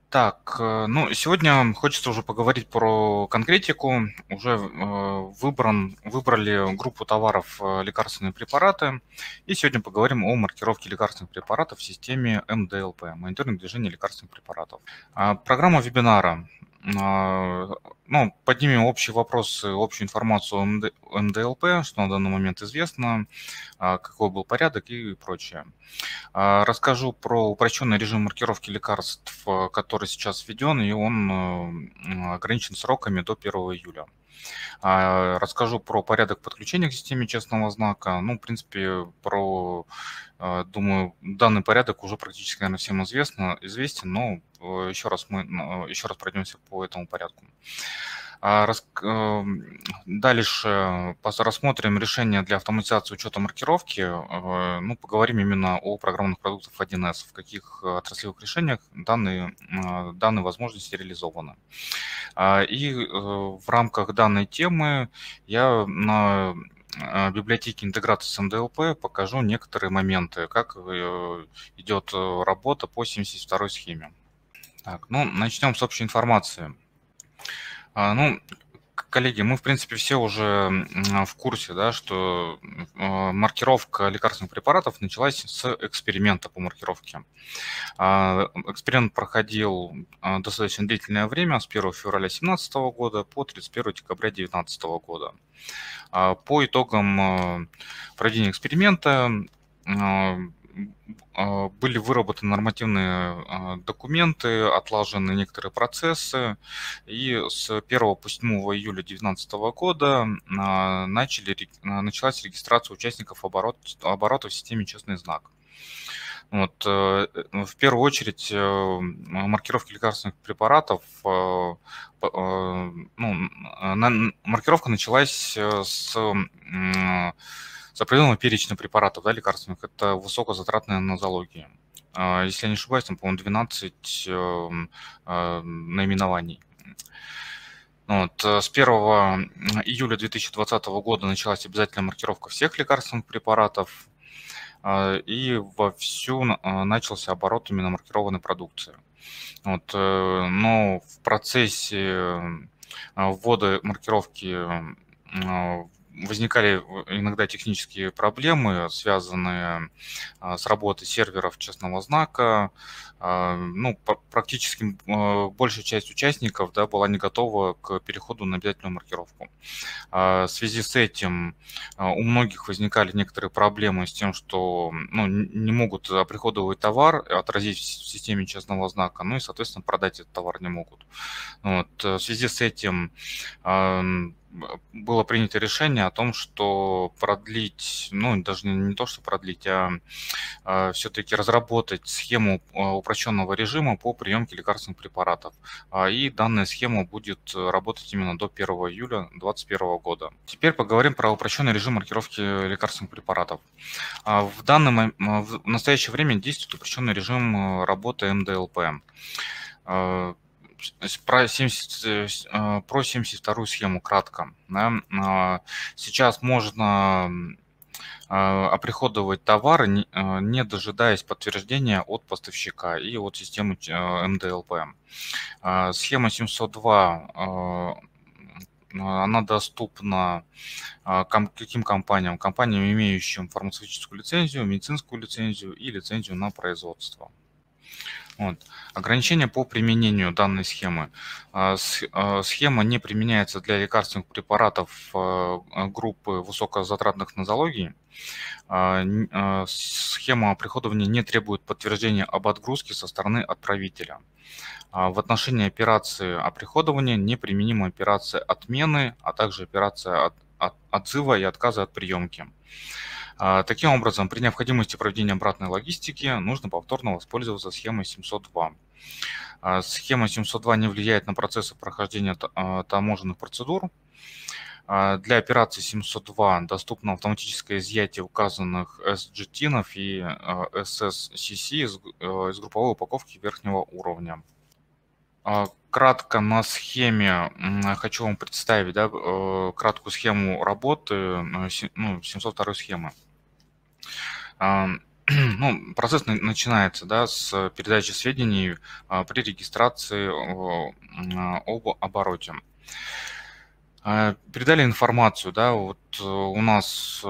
Ну, сегодня хочется уже поговорить про конкретику. Уже выбрали группу товаров лекарственные препараты. И сегодня поговорим о маркировке лекарственных препаратов в системе МДЛП, мониторинг движения лекарственных препаратов. Программа вебинара. Ну, поднимем общие вопросы, общую информацию о МДЛП, что на данный момент известно, какой был порядок и прочее. Расскажу про упрощенный режим маркировки лекарств, который сейчас введен, и он ограничен сроками до 1 июля. Расскажу про порядок подключения к системе честного знака. Ну, в принципе, думаю, данный порядок уже практически, наверное, всем известен, но еще раз пройдемся по этому порядку. Дальше рассмотрим решение для автоматизации учета маркировки. Ну, поговорим именно о программных продуктах 1С, в каких отраслевых решениях данные возможности реализованы. И в рамках данной темы я на библиотеке интеграции с МДЛП покажу некоторые моменты, как идет работа по 72-й схеме. Ну, начнем с общей информации. Ну, коллеги, мы, в принципе, все уже в курсе, да, что маркировка лекарственных препаратов началась с эксперимента по маркировке. Эксперимент проходил достаточно длительное время, с 1 февраля 2017 года по 31 декабря 2019 года. По итогам проведения эксперимента были выработаны нормативные документы, отлажены некоторые процессы, и с 1 по 7 июля 2019 года началась регистрация участников оборота в системе «Честный знак». Вот, в первую очередь маркировки лекарственных препаратов, маркировка началась с определенного перечня препаратов, да, лекарственных. Это высокозатратные нозологии. Если я не ошибаюсь, там, по-моему, 12 наименований. Вот, с 1 июля 2020 года началась обязательная маркировка всех лекарственных препаратов, и вовсю начался оборот именно маркированной продукции. Вот, но в процессе ввода маркировки возникали иногда технические проблемы, связанные с работой серверов честного знака. Ну, практически большая часть участников, да, была не готова к переходу на обязательную маркировку. В связи с этим у многих возникали некоторые проблемы с тем, что не могут оприходовать товар, отразить в системе честного знака, ну и, соответственно, продать этот товар не могут. Вот. В связи с этим было принято решение о том, что продлить, ну, даже не то, что продлить, все-таки разработать схему упрощенного режима по приемке лекарственных препаратов. И данная схема будет работать именно до 1 июля 2021 года. Теперь поговорим про упрощенный режим маркировки лекарственных препаратов. В настоящее время действует упрощенный режим работы МДЛП. Про 72-ю схему кратко. Да. Сейчас можно оприходовать товары, не дожидаясь подтверждения от поставщика и от системы МДЛП. Схема 702, она доступна каким компаниям? Компаниям, имеющим фармацевтическую лицензию, медицинскую лицензию и лицензию на производство. Вот. Ограничения по применению данной схемы. Схема не применяется для лекарственных препаратов группы высокозатратных нозологий. Схема оприходования не требует подтверждения об отгрузке со стороны отправителя. В отношении операции оприходования неприменима операция отмены, а также операция отзыва и отказа от приемки. Таким образом, при необходимости проведения обратной логистики нужно повторно воспользоваться схемой 702. Схема 702 не влияет на процессы прохождения таможенных процедур. Для операции 702 доступно автоматическое изъятие указанных SGTIN и SSCC из групповой упаковки верхнего уровня. Кратко на схеме хочу вам представить, да, краткую схему работы 702 схемы. ну, процесс начинается, да, с передачи сведений при регистрации об обороте. Передали информацию, да, вот у нас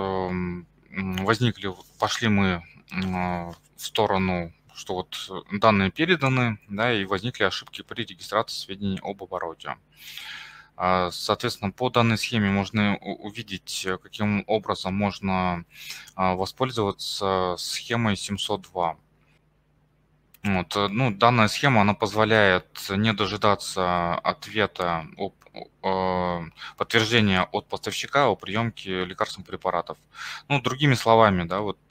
пошли мы в сторону, что вот данные переданы, да, и возникли ошибки при регистрации сведений об обороте. Соответственно, по данной схеме можно увидеть, каким образом можно воспользоваться схемой 702. Вот, ну, данная схема, она позволяет не дожидаться ответа подтверждения от поставщика о приемке лекарственных препаратов. Ну, другими словами, да, вот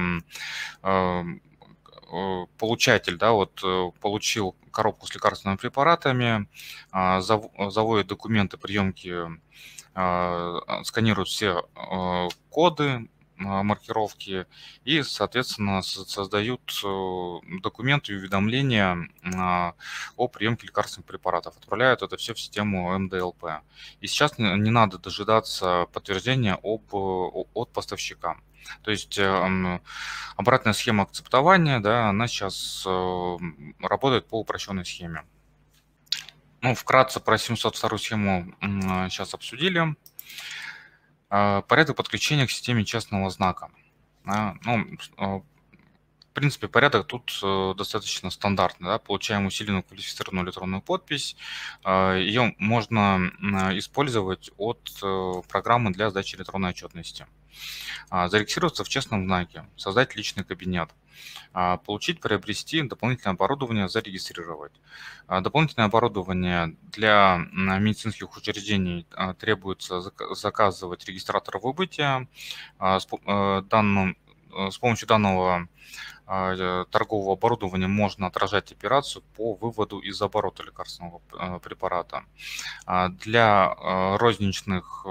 получатель, да, вот получил коробку с лекарственными препаратами, заводит документы приемки, сканирует все коды, маркировки и, соответственно, создают документы и уведомления о приемке лекарственных препаратов, отправляют это все в систему МДЛП. И сейчас не надо дожидаться подтверждения от поставщика. То есть обратная схема акцептования, да, она сейчас работает по упрощенной схеме. Ну, вкратце про 702 схему сейчас обсудили. Порядок подключения к системе частного знака. Ну, в принципе, порядок тут достаточно стандартный. Да? Получаем усиленную квалифицированную электронную подпись. Ее можно использовать от программы для сдачи электронной отчетности. Зарегистрироваться в частном знаке, создать личный кабинет, получить, приобрести дополнительное оборудование, зарегистрировать. Дополнительное оборудование для медицинских учреждений требуется заказывать регистратор выбытия. С помощью данного торгового оборудования можно отражать операцию по выводу из оборота лекарственного препарата. Для розничных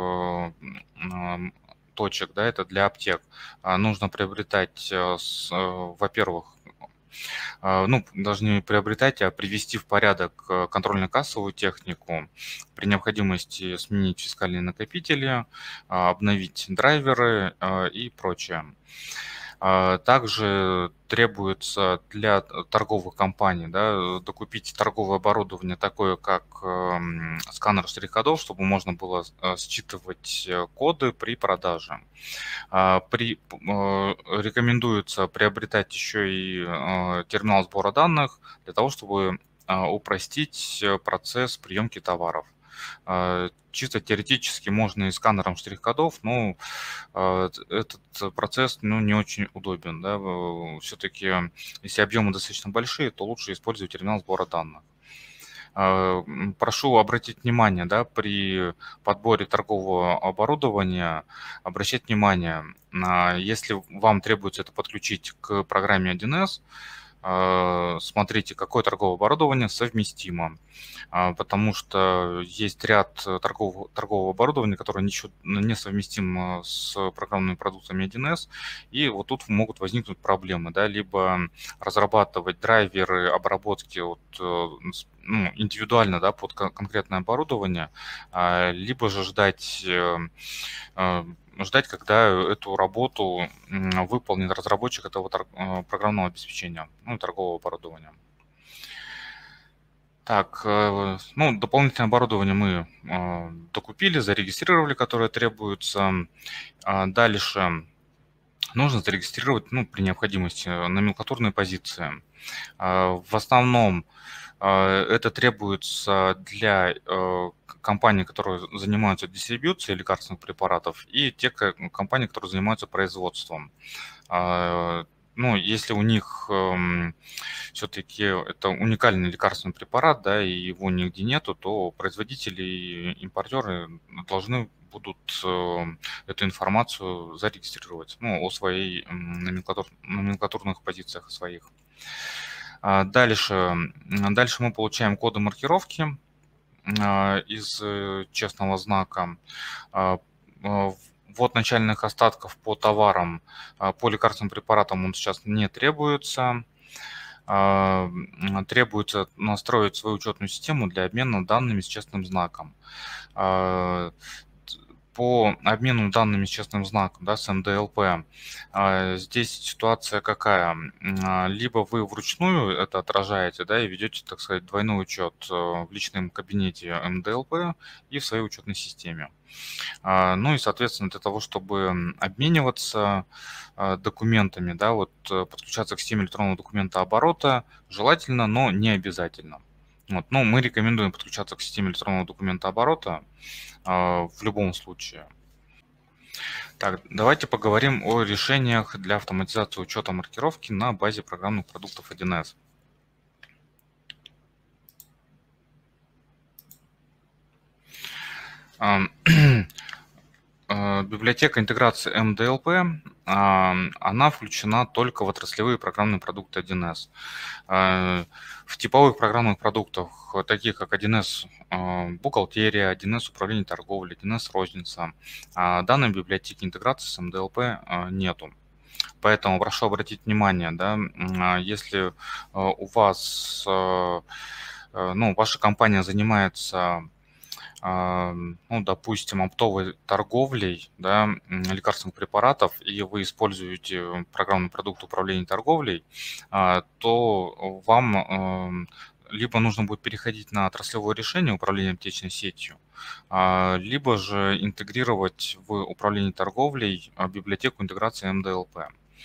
точек, да, это для аптек, нужно приобретать, во-первых, ну, даже не приобретать, а привести в порядок контрольно-кассовую технику, при необходимости сменить фискальные накопители, обновить драйверы и прочее. Также требуется для торговых компаний, да, докупить торговое оборудование, такое как сканер штрих-кодов, чтобы можно было считывать коды при продаже. Рекомендуется приобретать еще и терминал сбора данных для того, чтобы упростить процесс приемки товаров. Чисто теоретически можно и сканером штрих-кодов, но этот процесс, ну, не очень удобен. Да? Все-таки, если объемы достаточно большие, то лучше использовать терминал сбора данных. Прошу обратить внимание, да, при подборе торгового оборудования, обращать внимание, если вам требуется это подключить к программе 1С, смотрите, какое торговое оборудование совместимо, потому что есть ряд торгового оборудования, которое не совместимо с программными продуктами 1С, и вот тут могут возникнуть проблемы, да, либо разрабатывать драйверы обработки ну, индивидуально, да, под конкретное оборудование, либо же ждать, когда эту работу выполнит разработчик этого программного обеспечения, ну, торгового оборудования. Так, ну, дополнительное оборудование мы докупили, зарегистрировали, которое требуется. Дальше нужно зарегистрировать, ну, при необходимости, номенклатурные позиции. В основном это требуется для компаний, которые занимаются дистрибьюцией лекарственных препаратов, и те компании, которые занимаются производством. Ну, если у них все-таки это уникальный лекарственный препарат, да, и его нигде нету, то производители и импортеры должны будут эту информацию зарегистрировать, ну, о своей номенклатурных позициях своих. Дальше мы получаем коды маркировки из честного знака. Ввод начальных остатков по товарам, по лекарственным препаратам он сейчас не требуется. Требуется настроить свою учетную систему для обмена данными с честным знаком. по обмену данными с честным знаком, да, с МДЛП, здесь ситуация какая? Либо вы вручную это отражаете, да, и ведете, так сказать, двойной учет в личном кабинете МДЛП и в своей учетной системе. Ну и, соответственно, для того, чтобы обмениваться документами, да, вот подключаться к системе электронного документа оборота желательно, но не обязательно. Вот. Но мы рекомендуем подключаться к системе электронного документа оборота в любом случае. Так, давайте поговорим о решениях для автоматизации учета маркировки на базе программных продуктов 1С. Библиотека интеграции МДЛП, она включена только в отраслевые программные продукты 1С. В типовых программных продуктах, таких как 1С бухгалтерия, 1С управление торговлей, 1С розница, данной библиотеки интеграции с МДЛП нету. Поэтому прошу обратить внимание, да, если у вас, ну, ваша компания занимается, ну, допустим, оптовой торговлей, да, лекарственных препаратов, и вы используете программный продукт управления торговлей, то вам либо нужно будет переходить на отраслевое решение управления аптечной сетью, либо же интегрировать в управлении торговлей библиотеку интеграции МДЛП.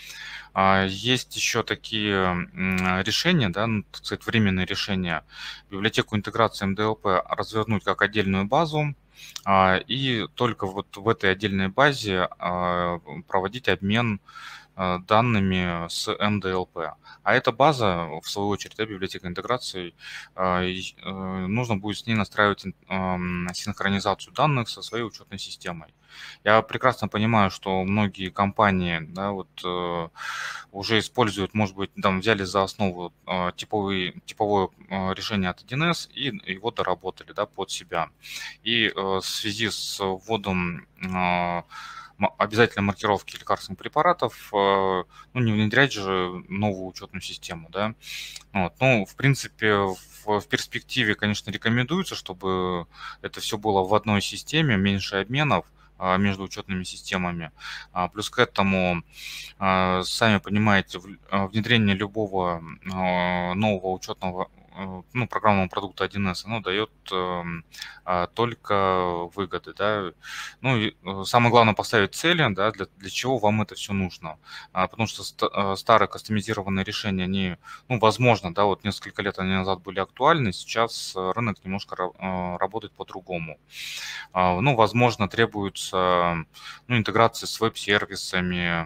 Есть еще такие решения, да, ну, так сказать, временные решения. Библиотеку интеграции МДЛП развернуть как отдельную базу, и только вот в этой отдельной базе проводить обмен данными с МДЛП. А эта база, в свою очередь, да, библиотека интеграции, нужно будет с ней настраивать синхронизацию данных со своей учетной системой. Я прекрасно понимаю, что многие компании, да, вот, уже используют, может быть, там взяли за основу типовое решение от 1С и его доработали, да, под себя. И в связи с вводом обязательной маркировки лекарственных препаратов, ну, не внедрять же новую учетную систему, да. Вот. Ну, в принципе, в перспективе, конечно, рекомендуется, чтобы это все было в одной системе, меньше обменов между учетными системами. Плюс к этому, сами понимаете, внедрение любого нового учетного, ну, программного продукта 1С, оно дает только выгоды, да. Ну и самое главное поставить цели, да, для чего вам это все нужно. Потому что старые кастомизированные решения, они, ну, возможно, да, вот несколько лет они назад были актуальны, сейчас рынок немножко работает по-другому. Ну, возможно, требуется, ну, интеграция с веб-сервисами,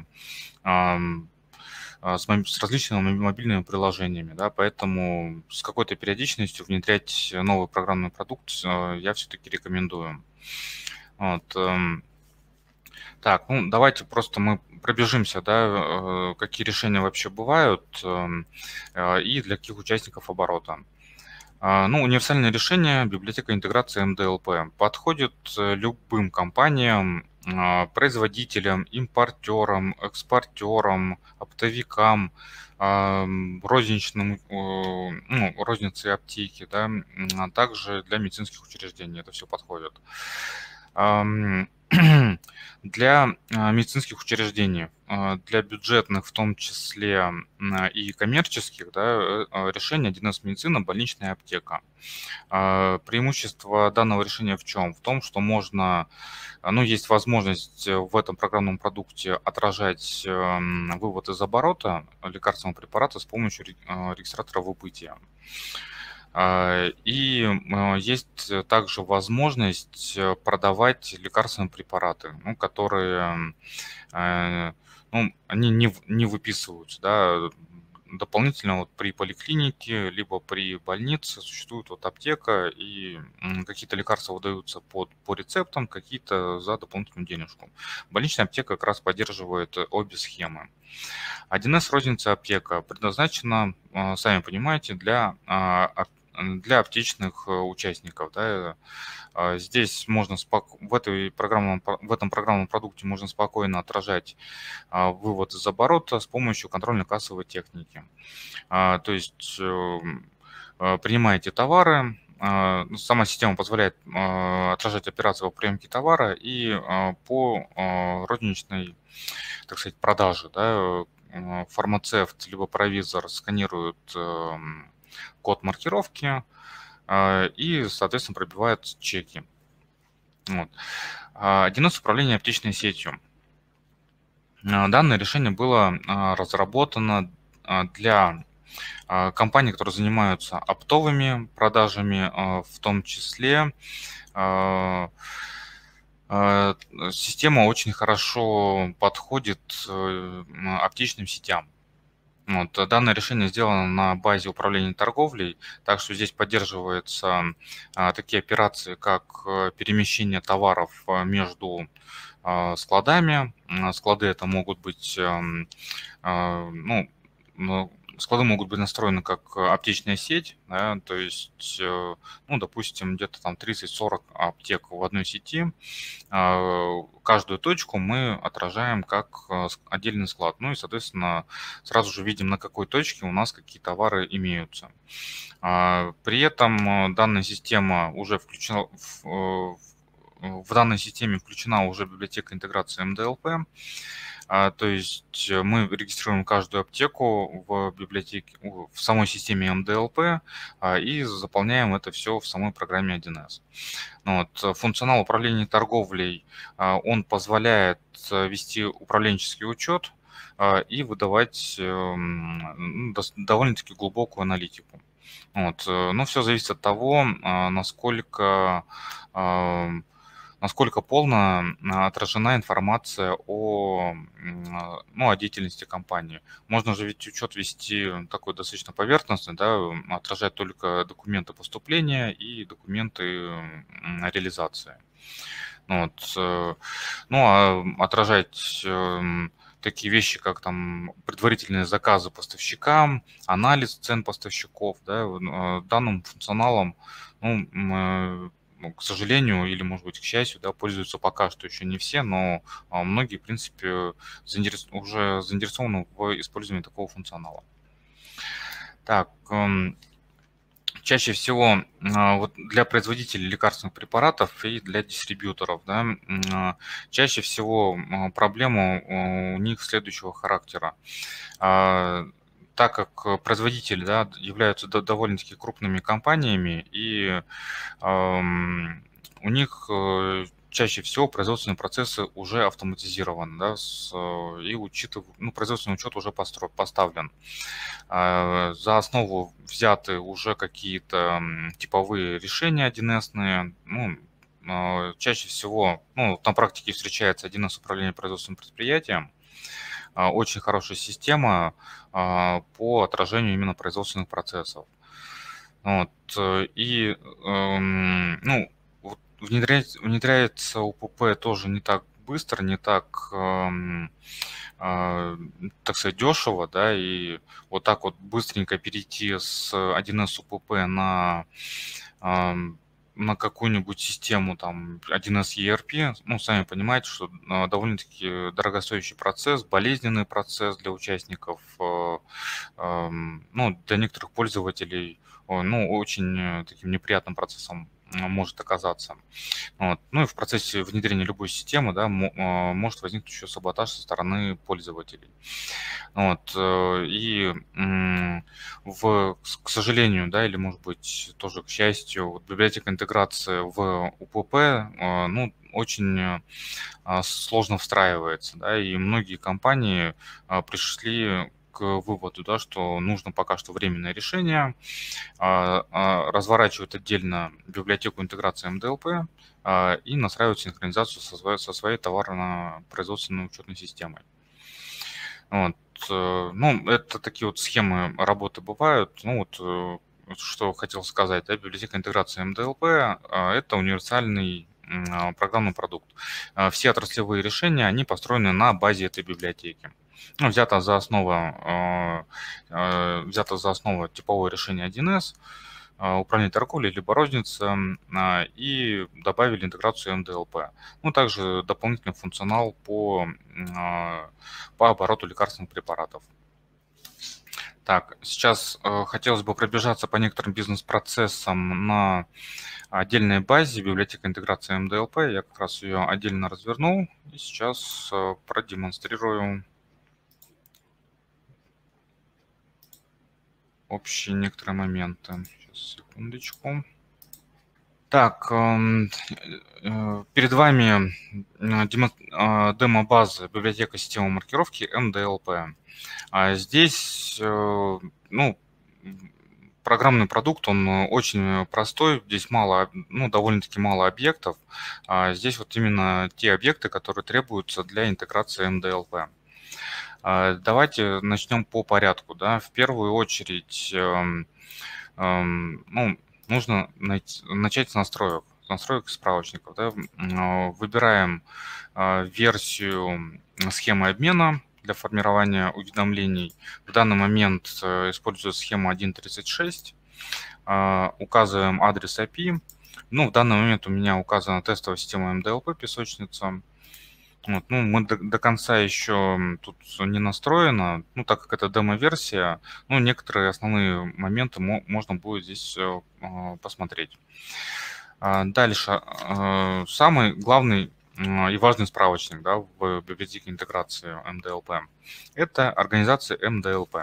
с различными мобильными приложениями, да, поэтому с какой-то периодичностью внедрять новый программный продукт я все-таки рекомендую. Вот. Так, ну давайте просто мы пробежимся, да, какие решения вообще бывают и для каких участников оборота. Ну, универсальное решение библиотека интеграции МДЛП подходит любым компаниям, производителям, импортерам, экспортерам, оптовикам, розничным, ну, рознице аптеки, да, а также для медицинских учреждений это все подходит. Для медицинских учреждений, для бюджетных, в том числе и коммерческих, да, решение 1С медицина, больничная аптека. Преимущество данного решения в чем? В том, что можно, ну, есть возможность в этом программном продукте отражать вывод из оборота лекарственного препарата с помощью регистратора выбытия. И есть также возможность продавать лекарственные препараты, ну, которые, ну, они не выписываются, да, дополнительно вот при поликлинике, либо при больнице существует вот аптека, и какие-то лекарства выдаются по рецептам, какие-то за дополнительную денежку. Больничная аптека как раз поддерживает обе схемы. 1С розница аптека предназначена, сами понимаете, для аптечных участников. Да. Здесь можно в этом программном продукте можно спокойно отражать вывод из оборота с помощью контрольно-кассовой техники. То есть принимаете товары, сама система позволяет отражать операции по приемке товара и по розничной, так сказать, продаже. Да, фармацевт либо провизор сканирует код маркировки и, соответственно, пробивает чеки. Вот. 1С управления аптечной сетью. Данное решение было разработано для компаний, которые занимаются оптовыми продажами, в том числе система очень хорошо подходит аптечным сетям. Вот, данное решение сделано на базе управления торговлей, так что здесь поддерживаются такие операции, как перемещение товаров между складами. Склады это могут быть, склады могут быть настроены как аптечная сеть, да, то есть, допустим, где-то там 30-40 аптек в одной сети. Каждую точку мы отражаем как отдельный склад. Ну и, соответственно, сразу же видим, на какой точке у нас какие товары имеются. При этом данная система уже включена в данной системе включена уже библиотека интеграции МДЛП. То есть мы регистрируем каждую аптеку в библиотеке, в самой системе МДЛП и заполняем это все в самой программе 1С. Вот. Функционал управления торговлей, он позволяет вести управленческий учет и выдавать довольно-таки глубокую аналитику. Вот. Но все зависит от того, насколько полно отражена информация о деятельности компании. Можно же ведь учет вести такой достаточно поверхностный, да, отражать только документы поступления и документы реализации. Вот. Отражать такие вещи, как там предварительные заказы поставщикам, анализ цен поставщиков, да, данным функционалом, к сожалению, или, может быть, к счастью, да, пользуются пока что еще не все, но многие, в принципе, уже заинтересованы в использовании такого функционала. Так, чаще всего вот для производителей лекарственных препаратов и для дистрибьюторов, да, чаще всего проблема у них следующего характера. Так как производители, да, являются довольно-таки крупными компаниями, и у них чаще всего производственные процессы уже автоматизированы, да, и производственный учет уже поставлен. За основу взяты уже какие-то типовые решения 1С-ные. Чаще всего, на практике встречается 1С управление производственным предприятием. Очень хорошая система по отражению именно производственных процессов. Вот. И внедряется УПП тоже не так быстро, не так, так сказать, дешево, да, и вот так вот быстренько перейти с 1С УПП на какую-нибудь систему, там, 1С ERP, сами понимаете, что довольно-таки дорогостоящий процесс, болезненный процесс для участников, для некоторых пользователей, очень таким неприятным процессом может оказаться. Вот. И в процессе внедрения любой системы, да, может возникнуть еще саботаж со стороны пользователей. Вот. К сожалению, да, или, может быть, тоже к счастью, вот библиотека интеграции в УПП, очень сложно встраивается, да, и многие компании пришли к выводу, да, что нужно пока что временное решение, разворачивают отдельно библиотеку интеграции МДЛП и настраивают синхронизацию со своей товарно-производственной учетной системой. Вот. Это такие вот схемы работы бывают. Что хотел сказать, да, библиотека интеграции МДЛП – это универсальный программный продукт. Все отраслевые решения, они построены на базе этой библиотеки. Взято за основу типовое решение 1С, управление торговлей либо розница, и добавили интеграцию МДЛП. Также дополнительный функционал по обороту лекарственных препаратов. Так, сейчас хотелось бы пробежаться по некоторым бизнес-процессам на отдельной базе библиотека интеграции МДЛП. Я как раз ее отдельно развернул и сейчас продемонстрирую общие некоторые моменты. Сейчас, секундочку. Так, перед вами демо-база библиотека системы маркировки МДЛП. Здесь, ну, программный продукт, он очень простой, здесь мало, ну, довольно-таки мало объектов. Здесь вот именно те объекты, которые требуются для интеграции МДЛП. Давайте начнем по порядку. Да. В первую очередь, ну, нужно начать с настроек справочников. Да. Выбираем версию схемы обмена для формирования уведомлений. В данный момент использую схему 1.36. Указываем адрес IP. Ну, в данный момент у меня указана тестовая система МДЛП «Песочница». Вот, ну, мы до конца еще тут не настроено, ну, так как это демо-версия, ну, некоторые основные моменты можно будет здесь посмотреть. Дальше. Самый главный и важный справочник, да, в библиотеке интеграции МДЛП – это организация МДЛП.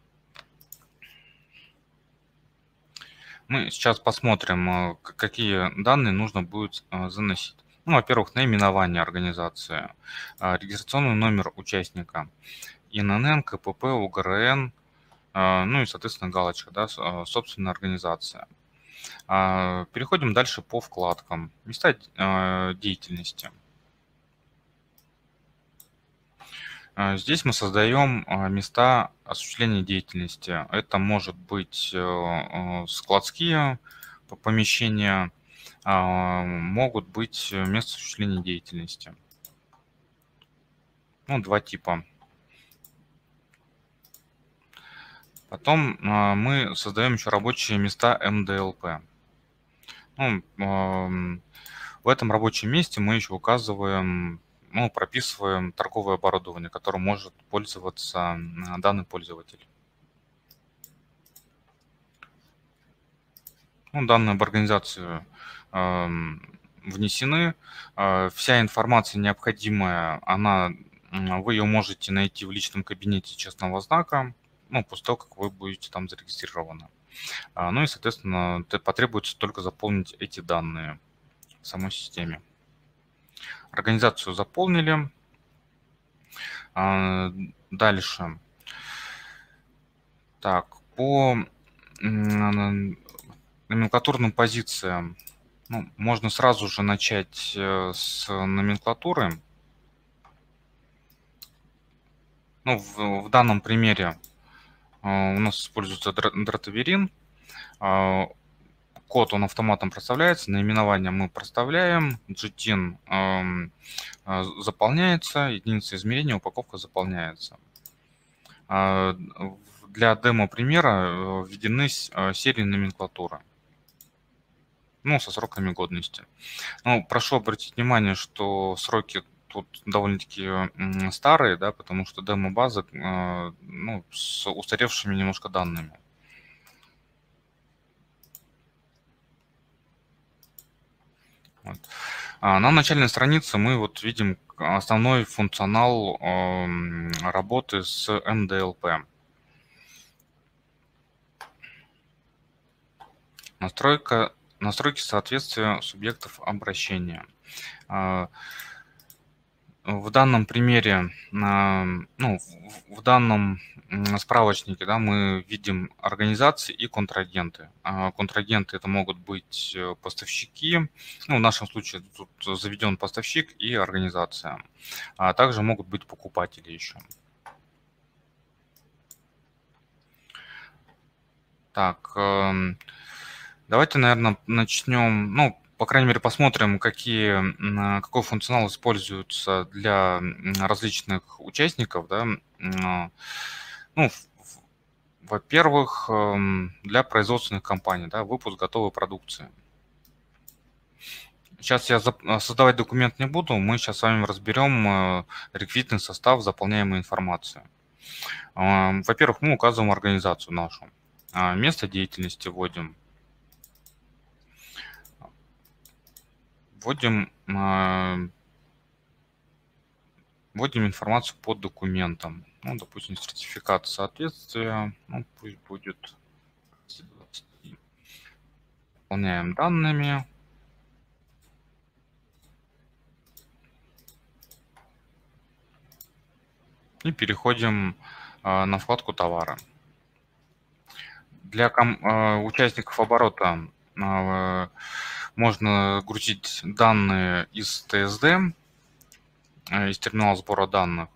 Мы сейчас посмотрим, какие данные нужно будет заносить. Ну, во-первых, наименование организации, регистрационный номер участника, ИНН, КПП, УГРН, ну и, соответственно, галочка, да, собственная организация. Переходим дальше по вкладкам. Места деятельности. Здесь мы создаем места осуществления деятельности. Это может быть складские помещения, могут быть места осуществления деятельности. Ну, два типа. Потом мы создаем еще рабочие места МДЛП. Ну, в этом рабочем месте мы еще указываем, ну, прописываем торговое оборудование, которым может пользоваться данный пользователь. Ну, данные об организации внесены. Вся информация необходимая, вы ее можете найти в личном кабинете честного знака, ну, после того, как вы будете там зарегистрированы. Ну и, соответственно, потребуется только заполнить эти данные в самой системе. Организацию заполнили. Дальше. Так, по номенклатурным позициям, ну, можно сразу же начать с номенклатуры. Ну, в данном примере у нас используется дротаверин. Код, он автоматом проставляется, наименование мы проставляем, GTIN заполняется, единица измерения, упаковка заполняется. Для демо-примера введены серии номенклатуры, ну, со сроками годности. Ну, прошу обратить внимание, что сроки тут довольно-таки старые, да, потому что демо-база, ну, с устаревшими немножко данными. Вот. На начальной странице мы вот видим основной функционал работы с МДЛП. Настройки соответствия субъектов обращения. В данном примере, ну, в данном справочнике, да, мы видим организации и контрагенты. Контрагенты это могут быть поставщики, ну, в нашем случае тут заведен поставщик и организация, а также могут быть покупатели еще. Так, давайте, наверное, начнем, ну, по крайней мере, посмотрим, какой функционал используется для различных участников. Да. Ну, во-первых, для производственных компаний, да, выпуск готовой продукции. Сейчас я создавать документ не буду, мы сейчас с вами разберем реквизитный состав, заполняемую информацию. Во-первых, мы указываем организацию нашу. Место деятельности вводим. Вводим информацию по документам. Ну, допустим, сертификат соответствия. Ну, пусть будет. Заполняем данными. И переходим на вкладку «Товары». Для участников оборота можно грузить данные из ТСД, из терминала сбора данных.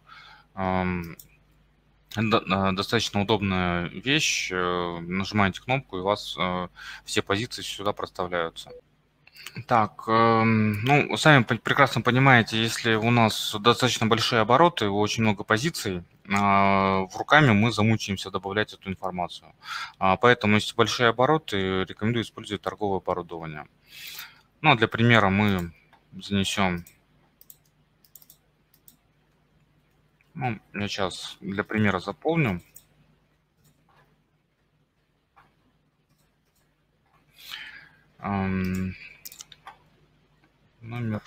Достаточно удобная вещь. Нажимаете кнопку, и у вас все позиции сюда проставляются. Так, ну, сами прекрасно понимаете, если у нас достаточно большие обороты, очень много позиций, руками мы замучаемся добавлять эту информацию. Поэтому, если большие обороты, рекомендую использовать торговое оборудование. Ну, для примера мы занесем, ну, я сейчас для примера заполню. Номер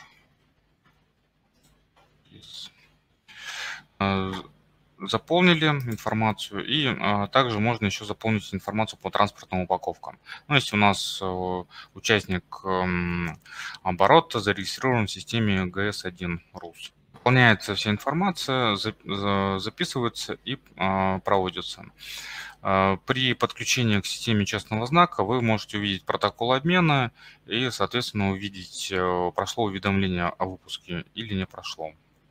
заполнили информацию, и также можно еще заполнить информацию по транспортным упаковкам. Ну, если у нас участник оборота зарегистрирован в системе ГС-1 РУС. Заполняется вся информация, записывается и проводится. При подключении к системе частного знака вы можете увидеть протокол обмена и, соответственно, увидеть, прошло уведомление о выпуске или не прошло.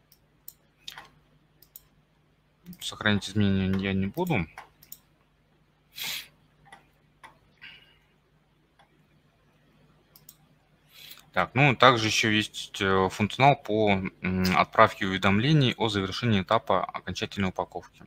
Сохранить изменения я не буду. Так, ну, также еще есть функционал по отправке уведомлений о завершении этапа окончательной упаковки.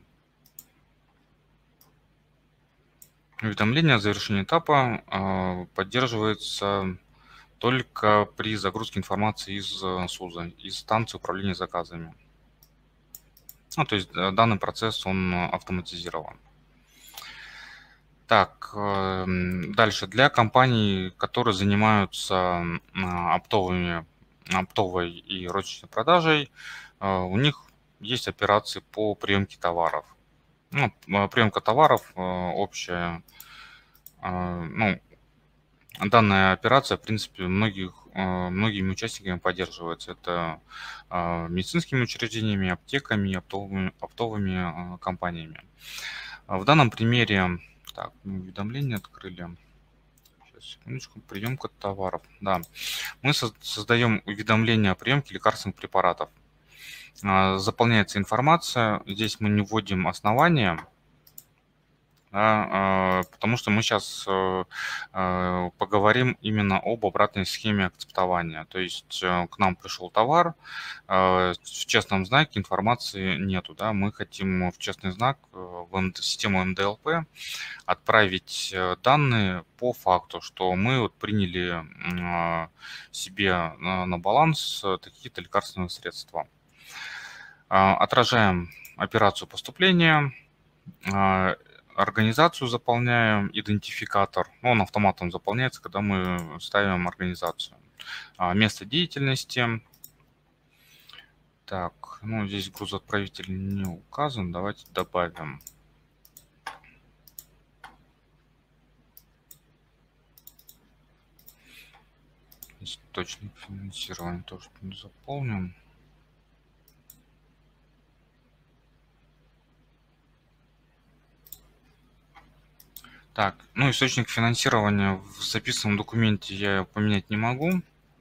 Уведомление о завершении этапа поддерживается только при загрузке информации из СУЗа, из станции управления заказами. Ну, то есть данный процесс, он автоматизирован. Так, дальше. Для компаний, которые занимаются оптовой и розничной продажей, у них есть операции по приемке товаров. Ну, приемка товаров общая. Ну, данная операция, в принципе, многими участниками поддерживается. Это медицинскими учреждениями, аптеками, оптовыми компаниями. В данном примере, так, уведомления открыли. Сейчас, секундочку, приемка товаров. Да, мы создаем уведомление о приемке лекарственных препаратов. Заполняется информация. Здесь мы не вводим основания, да, потому что мы сейчас поговорим именно об обратной схеме акцептования. То есть к нам пришел товар, в честном знаке информации нету. Да, мы хотим в честный знак в систему МДЛП отправить данные по факту, что мы вот приняли себе на баланс такие-то лекарственные средства. Отражаем операцию поступления, организацию заполняем, идентификатор. Он автоматом заполняется, когда мы ставим организацию. Место деятельности. Так, ну здесь грузоотправитель не указан. Давайте добавим. Источник финансирования тоже заполним. Так, ну источник финансирования в записанном документе я поменять не могу.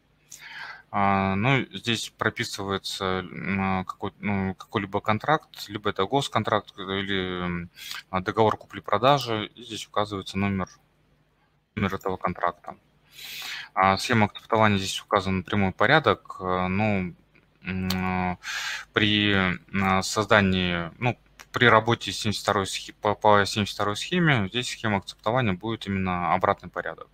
Но здесь прописывается какой-либо контракт, либо это госконтракт или договор купли-продажи, и здесь указывается номер этого контракта. Схема акцептования здесь указан прямой порядок, но при создании, ну, при работе по 72 схеме здесь схема акцептования будет именно обратный порядок.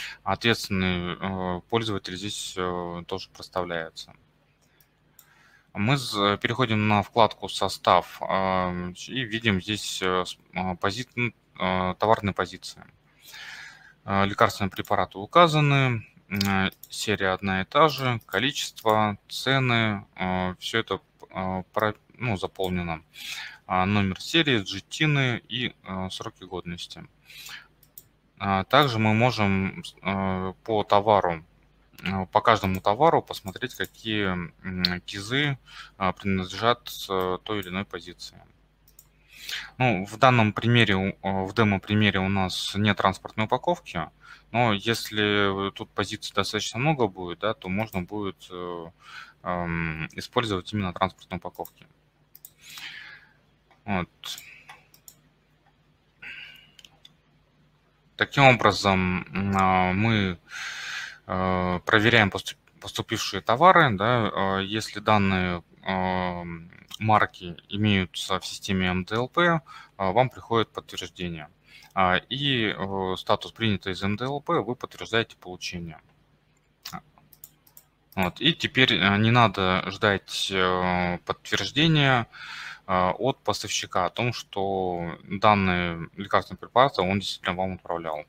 Ответственный пользователь здесь тоже проставляется. Переходим на вкладку «Состав» и видим здесь товарные позиции. Лекарственные препараты указаны, серия одна и та же, количество, цены, все это заполнено. Номер серии, GTIN и сроки годности. Также мы можем по товару, по каждому товару посмотреть, какие кизы принадлежат той или иной позиции. Ну, в данном примере, в демо-примере у нас нет транспортной упаковки, но если тут позиций достаточно много будет, да, то можно будет использовать именно транспортные упаковки. Вот. Таким образом, мы проверяем поступившие товары, да, если данные марки имеются в системе МДЛП, вам приходит подтверждение. И статус принято из МДЛП вы подтверждаете получение. Вот. И теперь не надо ждать подтверждения от поставщика о том, что данные лекарственные препараты он действительно вам отправлял.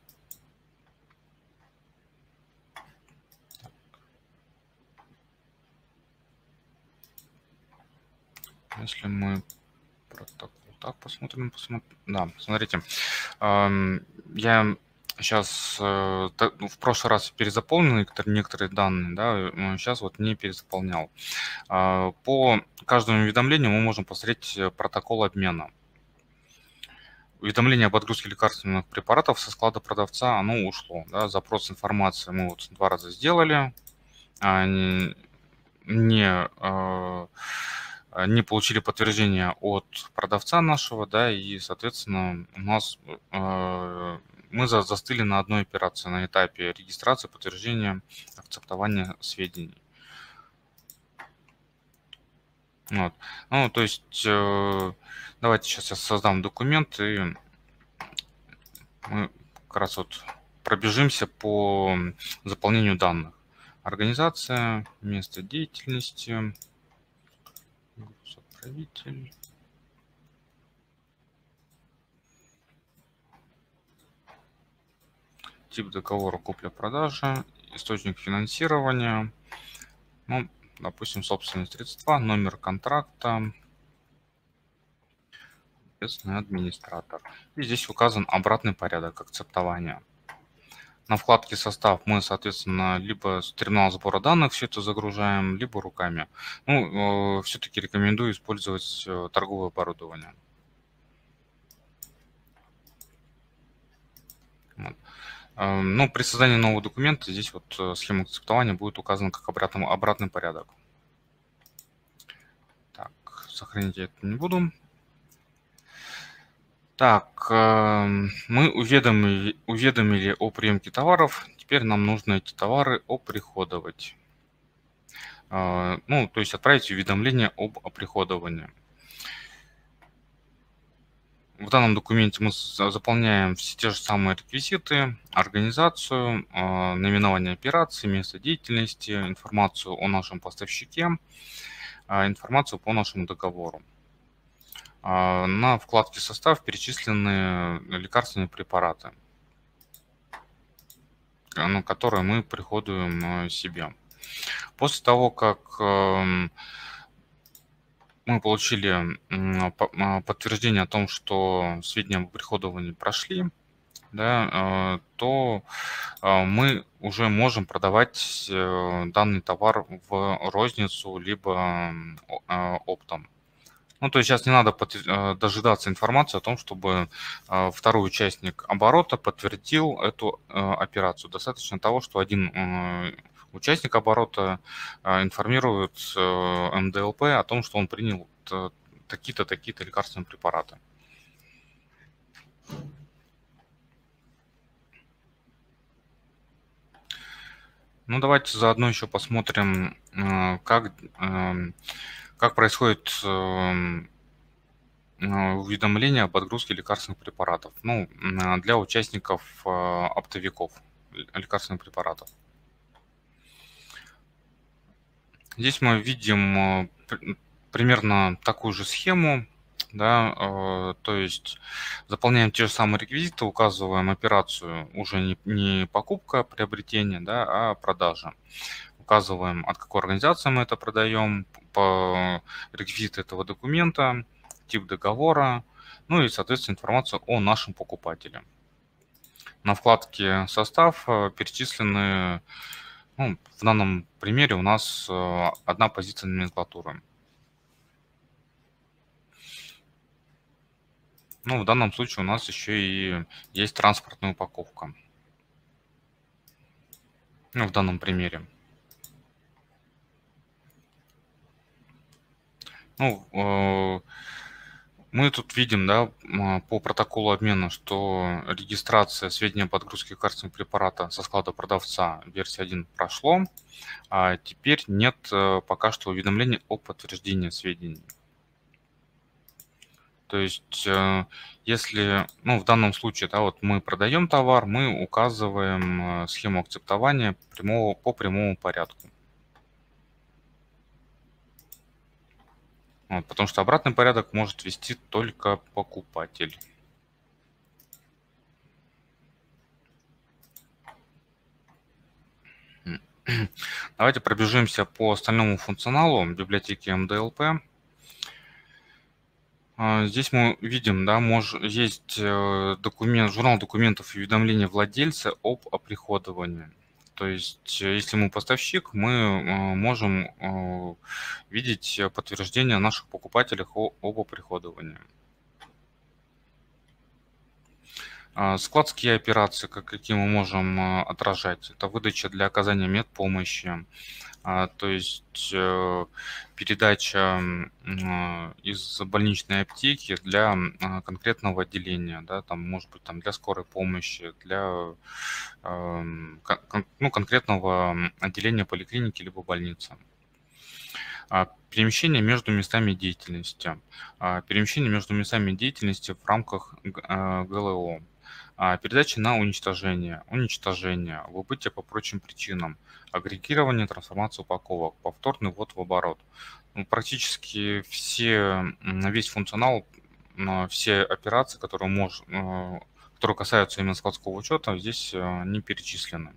Если мы протокол так посмотрим, да, смотрите, я сейчас в прошлый раз перезаполнил некоторые данные, да, сейчас вот не перезаполнял. По каждому уведомлению мы можем посмотреть протокол обмена. Уведомление об отгрузке лекарственных препаратов со склада продавца, оно ушло. Да, запрос информации мы вот 2 раза сделали, не получили подтверждение от продавца нашего, да, и, соответственно, у нас мы застыли на одной операции, на этапе регистрации, подтверждения, акцептования сведений. Вот. Ну, то есть, давайте сейчас я создам документ, и мы как раз вот пробежимся по заполнению данных. Организация, место деятельности, отправитель. Тип договора купля-продажа, источник финансирования, ну, допустим, собственные средства, номер контракта, соответственно, администратор. И здесь указан обратный порядок акцептования. На вкладке «Состав» мы, соответственно, либо с терминала сбора данных все это загружаем, либо руками. Ну, все-таки рекомендую использовать торговое оборудование. Вот. Но при создании нового документа здесь вот схема акцептования будет указана как обратный порядок. Так, сохранить я это не буду. Так, мы уведомили о приемке товаров. Теперь нам нужно эти товары оприходовать. Ну, то есть отправить уведомление об оприходовании. В данном документе мы заполняем все те же самые реквизиты, организацию, наименование операции, место деятельности, информацию о нашем поставщике, информацию по нашему договору. На вкладке «Состав» перечислены лекарственные препараты, которые мы приходуем себе. После того, как мы получили подтверждение о том, что сведения об оприходовании прошли, да, то мы уже можем продавать данный товар в розницу либо оптом. Ну, то есть сейчас не надо дожидаться информации о том, чтобы второй участник оборота подтвердил эту операцию. Достаточно того, что один участник оборота информирует МДЛП о том, что он принял такие-то, такие-то лекарственные препараты. Ну, давайте заодно еще посмотрим, как происходит уведомление об отгрузке лекарственных препаратов. Ну, для участников оптовиков лекарственных препаратов. Здесь мы видим примерно такую же схему, да, то есть заполняем те же самые реквизиты, указываем операцию уже не покупка, приобретение, да, а продажа. Указываем, от какой организации мы это продаем, по реквизиты этого документа, тип договора, ну и, соответственно, информацию о нашем покупателе. На вкладке «Состав» перечислены, ну, в данном примере у нас одна позиция номенклатуры. Ну, в данном случае у нас еще и есть транспортная упаковка. Ну, в данном примере. Ну, мы тут видим, да, по протоколу обмена, что регистрация сведений о подгрузке лекарственного препарата со склада продавца версии 1 прошло, а теперь нет пока что уведомления о подтверждении сведений. То есть, если, ну, в данном случае, да, вот мы продаем товар, мы указываем схему акцептования по прямому порядку. Вот, потому что обратный порядок может вести только покупатель. Давайте пробежимся по остальному функционалу библиотеки МДЛП. Здесь мы видим, да, есть журнал документов и уведомления владельца об оприходовании. То есть, если мы поставщик, мы можем видеть подтверждение наших покупателей об оприходовании. Складские операции, какие мы можем отражать, это выдача для оказания медпомощи, то есть передача из больничной аптеки для конкретного отделения, да, там, может быть, там, для скорой помощи, для ну, конкретного отделения поликлиники либо больницы. Перемещение между местами деятельности. Перемещение между местами деятельности в рамках ГЛО. Передача на уничтожение, выбытие по прочим причинам, агрегирование, трансформация упаковок, повторный ввод в оборот. Ну, практически весь функционал, все операции, которые касаются именно складского учета, здесь не перечислены.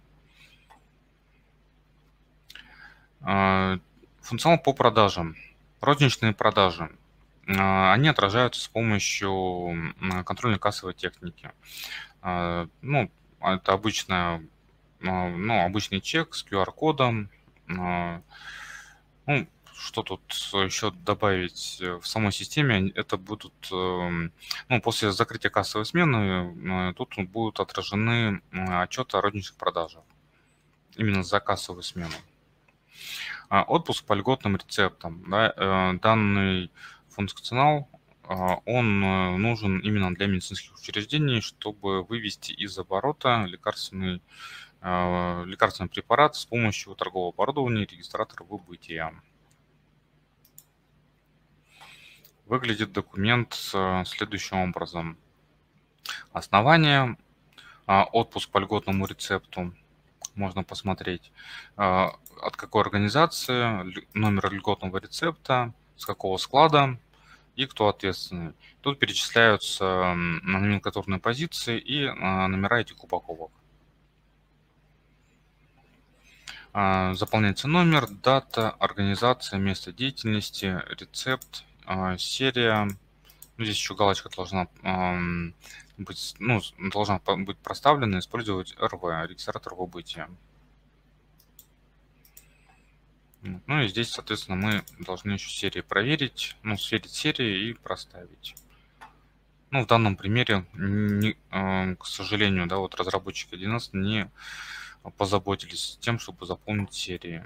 Функционал по продажам. Розничные продажи. Они отражаются с помощью контрольной кассовой техники. Ну, это обычный чек с QR-кодом. Ну, что тут еще добавить в самой системе? Это будут, ну, после закрытия кассовой смены, тут будут отражены отчеты о розничных продажах. Именно за кассовую смену. Отпуск по льготным рецептам. Да, данный функционал, он нужен именно для медицинских учреждений, чтобы вывести из оборота лекарственный препарат с помощью торгового оборудования и регистратора выбытия. Выглядит документ следующим образом. Основание, отпуск по льготному рецепту. Можно посмотреть, от какой организации, номер льготного рецепта, с какого склада и кто ответственный. Тут перечисляются номенклатурные позиции и номера этих упаковок. Заполняется номер, дата, организация, место деятельности, рецепт, серия. Ну, здесь еще галочка должна быть проставлена, использовать РВ, регистратор выбытия. Ну и здесь, соответственно, мы должны еще серии проверить, ну, сверить серии и проставить. Ну, в данном примере, к сожалению, да, вот разработчики 1С не позаботились тем, чтобы заполнить серии.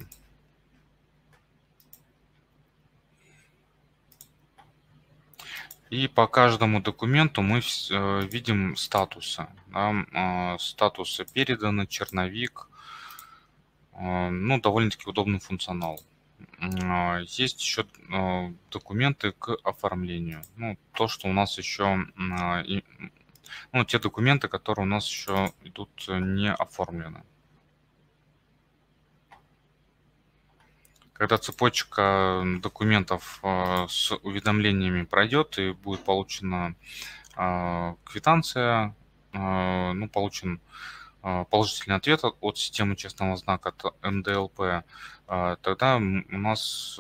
И по каждому документу мы видим статусы. Да, статусы переданы, черновик. Ну, довольно-таки удобный функционал. Есть еще документы к оформлению. Ну, то, что у нас еще... Ну, те документы, которые у нас еще идут не оформлены. Когда цепочка документов с уведомлениями пройдет и будет получена квитанция, ну, получен положительный ответ от системы честного знака, от МДЛП, тогда у нас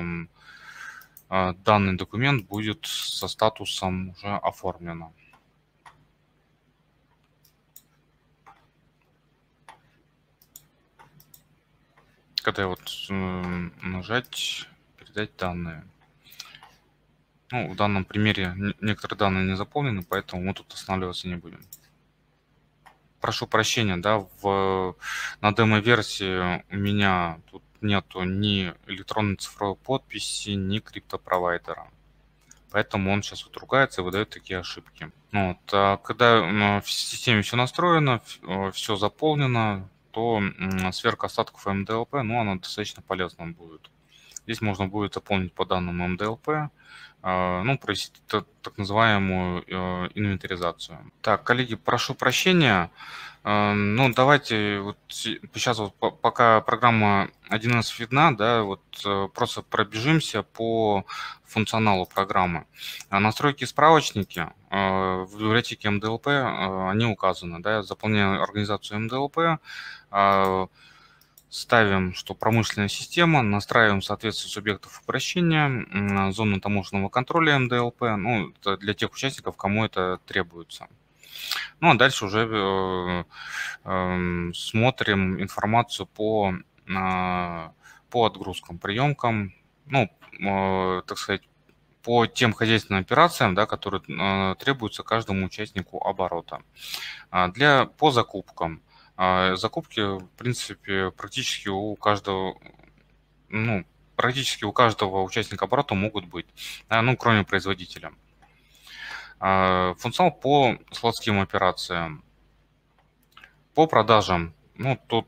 данный документ будет со статусом уже оформлено. Когда вот нажать «Передать данные». Ну, в данном примере некоторые данные не заполнены, поэтому мы тут останавливаться не будем. Прошу прощения, да, на демо-версии у меня тут нету ни электронной цифровой подписи, ни криптопровайдера. Поэтому он сейчас вот ругается и выдает такие ошибки. Вот. А когда в системе все настроено, все заполнено, то сверка остатков МДЛП, ну, она достаточно полезна будет. Здесь можно будет заполнить по данным МДЛП, ну, провести так называемую инвентаризацию. Так, коллеги, прошу прощения. Ну, давайте вот сейчас, вот, пока программа 1С видна, да, вот просто пробежимся по функционалу программы. Настройки и справочники в библиотеке МДЛП, они указаны, да, заполняем организацию МДЛП, ставим, что промышленная система, настраиваем соответствие субъектов обращения, зону таможенного контроля МДЛП, ну, это для тех участников, кому это требуется. Ну, а дальше уже смотрим информацию по отгрузкам, приемкам, ну, так сказать, по тем хозяйственным операциям, да, которые требуются каждому участнику оборота. По закупкам. Закупки, в принципе, практически у каждого участника оборота могут быть, ну, кроме производителя. Функционал по складским операциям. По продажам. Ну, тут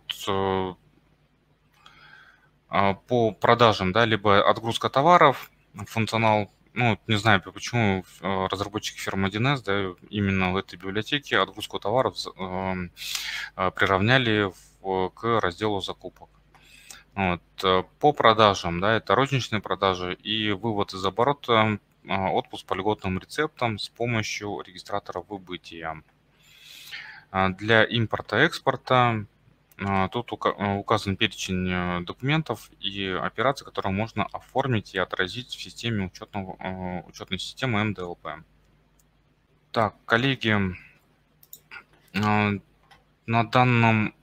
по продажам, да, либо отгрузка товаров, функционал, ну, не знаю, почему разработчики фирмы 1С, да, именно в этой библиотеке отгрузку товаров приравняли к разделу закупок. Вот. По продажам, да, это розничные продажи и вывод из оборота, отпуск по льготным рецептам с помощью регистратора выбытия. Для импорта-экспорта тут указан перечень документов и операций, которые можно оформить и отразить в системе учетной системы МДЛП. Так, коллеги, на данном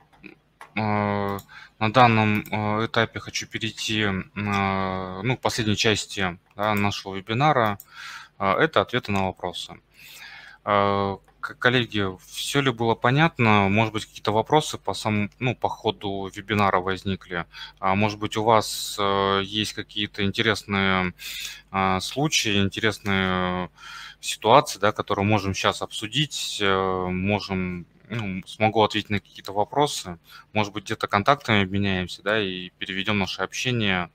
этапе хочу перейти к последней части, да, нашего вебинара. Это ответы на вопросы. Коллеги, все ли было понятно? Может быть, какие-то вопросы по ходу вебинара возникли? Может быть, у вас есть какие-то интересные случаи, интересные ситуации, да, которые можем сейчас обсудить, смогу ответить на какие-то вопросы. Может быть, где-то контактами обменяемся, да, и переведем наше общение,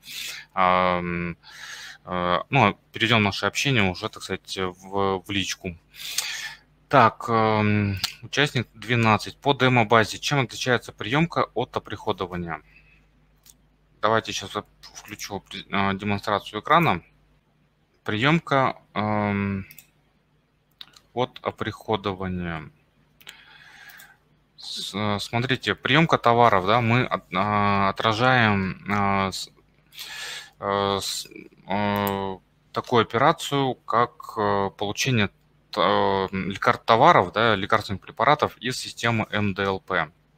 уже, так сказать, в личку. Так, участник 12. По демо-базе. Чем отличается приемка от оприходования? Давайте сейчас включу демонстрацию экрана. Приемка от оприходования. Смотрите, приемка товаров, да, мы отражаем такую операцию, как получение товаров, да, лекарственных препаратов из системы МДЛП.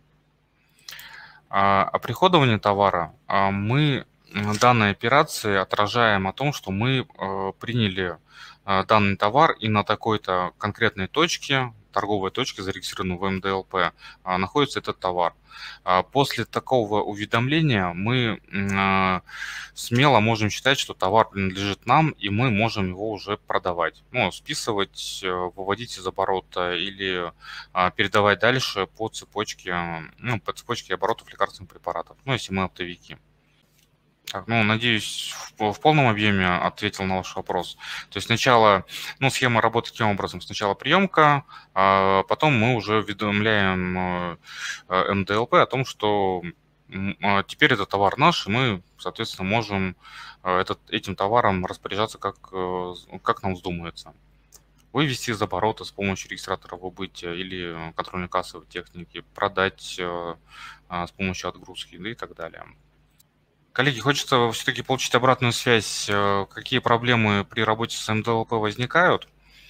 Оприходование товара. Мы данной операции отражаем о том, что мы приняли данный товар и на такой-то конкретной точке, торговой точке, зарегистрированной в МДЛП, находится этот товар. После такого уведомления мы смело можем считать, что товар принадлежит нам, и мы можем его уже продавать. Ну, списывать, выводить из оборота или передавать дальше по цепочке оборотов лекарственных препаратов, ну, если мы оптовики. Так, надеюсь, в полном объеме ответил на ваш вопрос. То есть сначала, схема работы таким образом. Сначала приемка, а потом мы уже уведомляем МДЛП о том, что теперь это товар наш, и мы, соответственно, можем этим товаром распоряжаться как нам вздумается. Вывести из оборота с помощью регистратора выбытия или контрольно-кассовой техники, продать с помощью отгрузки, да и так далее. Коллеги, хочется все-таки получить обратную связь. Какие проблемы при работе с МДЛП возникают?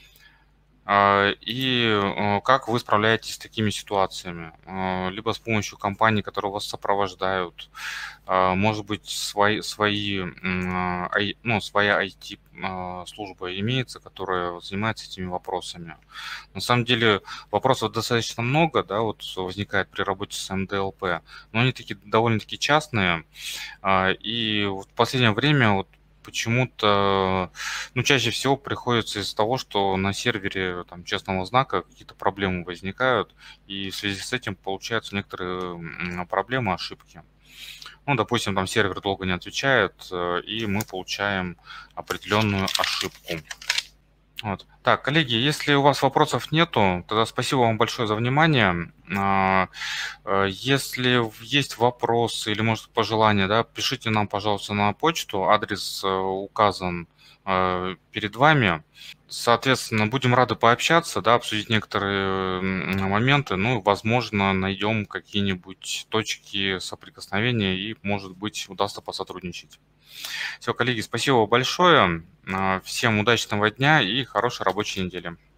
И как вы справляетесь с такими ситуациями? Либо с помощью компаний, которые вас сопровождают, может быть, своя IT-служба имеется, которая занимается этими вопросами. На самом деле вопросов достаточно много, да, вот возникает при работе с МДЛП, но они такие довольно-таки частные. И вот в последнее время вот почему-то, ну, чаще всего приходится из-за того, что на сервере там честного знака какие-то проблемы возникают, и в связи с этим получаются некоторые проблемы, ошибки. Ну, допустим, там сервер долго не отвечает, и мы получаем определенную ошибку. Вот. Так, коллеги, если у вас вопросов нету, тогда спасибо вам большое за внимание. Если есть вопросы или, может, пожелания, да, пишите нам, пожалуйста, на почту. Адрес указан перед вами. Соответственно, будем рады пообщаться, да, обсудить некоторые моменты. Ну, возможно, найдем какие-нибудь точки соприкосновения и, может быть, удастся посотрудничать. Все, коллеги, спасибо большое. Всем удачного дня и хорошей рабочей недели.